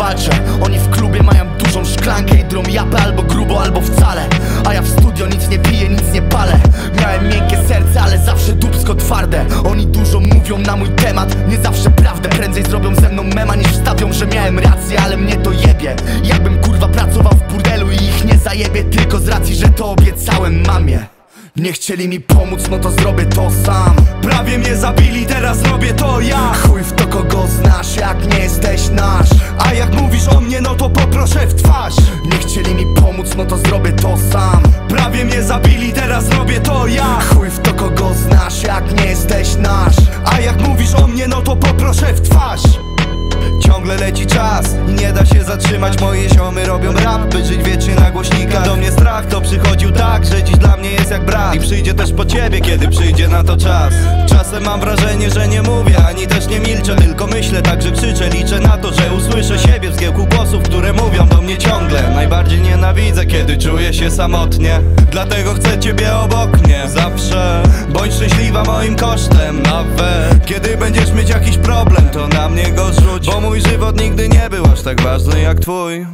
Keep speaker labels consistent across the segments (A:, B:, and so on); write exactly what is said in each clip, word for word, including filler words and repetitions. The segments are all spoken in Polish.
A: walczę. Oni w klubie mają dużą szklankę i drą japę albo grubo, albo wcale. A ja w studio nic nie piję, nic nie palę. Miałem miękkie serce, ale zawsze dupsko twarde. Oni dużo mówią na mój temat, nie zawsze prawdę. Prędzej zrobią ze mną mema niż wstawią, że miałem rację, ale mnie to jebie. Jakbym kurwa pracował w burdelu i ich nie zajebie, tylko z racji, że to obiecałem mamie. Nie chcieli mi pomóc, no to zrobię to sam.
B: Prawie mnie zabili, teraz robię to ja.
A: Chuj w to, kogo znasz, jak nie jesteś nasz.
B: A jak mówisz o mnie, no to poproszę w twarz.
A: Nie chcieli mi pomóc, no to zrobię to sam.
B: Prawie mnie zabili, teraz robię to ja.
A: Chuj w to, kogo znasz, jak nie jesteś nasz.
B: A jak mówisz o mnie, no to poproszę w twarz. Ciągle leci czas i nie da się zatrzymać. Moje ziomy robią rap, by żyć wiecznie na głośnikach. Do mnie strach to przychodził tak, że dziś dla mnie jest jak brat. I przyjdzie też po ciebie, kiedy przyjdzie na to czas. Czasem mam wrażenie, że nie mówię, ani też nie milczę, tylko myślę, także krzyczę. Liczę na to, że usłyszę siebie w zgiełku głosów, które mówią do mnie ciągle. Najbardziej nienawidzę, kiedy czuję się samotnie. Dlatego chcę ciebie obok mnie zawsze. Bądź szczęśliwa moim kosztem, nawet kiedy będziesz mieć jakiś problem, to na mnie go rzuć, bo mój żywot nigdy nie był aż tak ważny jak twój.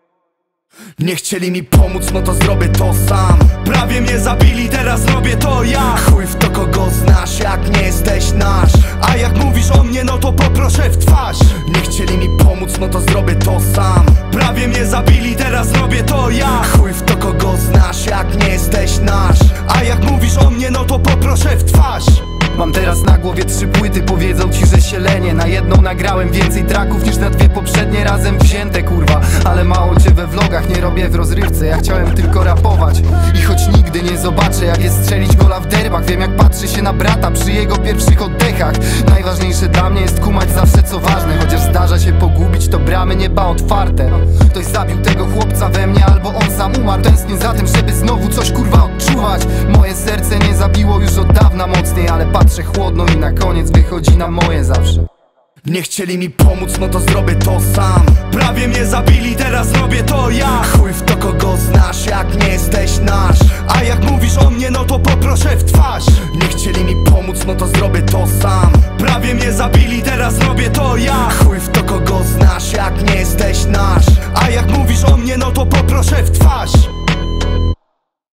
A: Nie chcieli mi pomóc, no to zrobię to sam.
B: Prawie mnie zabili, teraz robię to ja.
A: Chuj w to, kogo znasz, jak nie jesteś nasz.
B: A jak mówisz o mnie, no to poproszę w twarz.
A: Nie chcieli mi pomóc, no to zrobię to sam.
B: Prawie mnie zabili, teraz robię to ja.
A: Chuj w to, kogo znasz, jak nie jesteś nasz.
B: A jak mówisz o mnie, no to poproszę w twarz.
C: Mam teraz na głowie trzy płyty, powiedzą ci, że się lenię. Na jedną nagrałem więcej traków niż na dwie poprzednie razem wzięte, kurwa. Ale mało cię we vlogach, nie robię w rozrywce. Ja chciałem tylko rapować i choć nigdy nie zobaczę, jak jest strzelić gola w derbach, wiem jak patrzy się na brata przy jego pierwszych oddechach. Najważniejsze dla mnie jest kumać zawsze co ważne. Chociaż zdarza się pogubić, to bramy nieba otwarte. Ktoś zabił tego chłopca we mnie, albo on sam umarł. Tęsknię za tym, żeby znowu coś kurwa odczuwać. Moje serce nie zabiło już od dawna mocniej, ale patrzę chłodno i na koniec wychodzi na moje zawsze.
A: Nie chcieli mi pomóc, no to zrobię to sam.
B: Prawie mnie zabili, teraz robię to ja.
A: Chuj w to, kogo znasz, jak nie jesteś nasz.
B: A jak mówisz o mnie, no to poproszę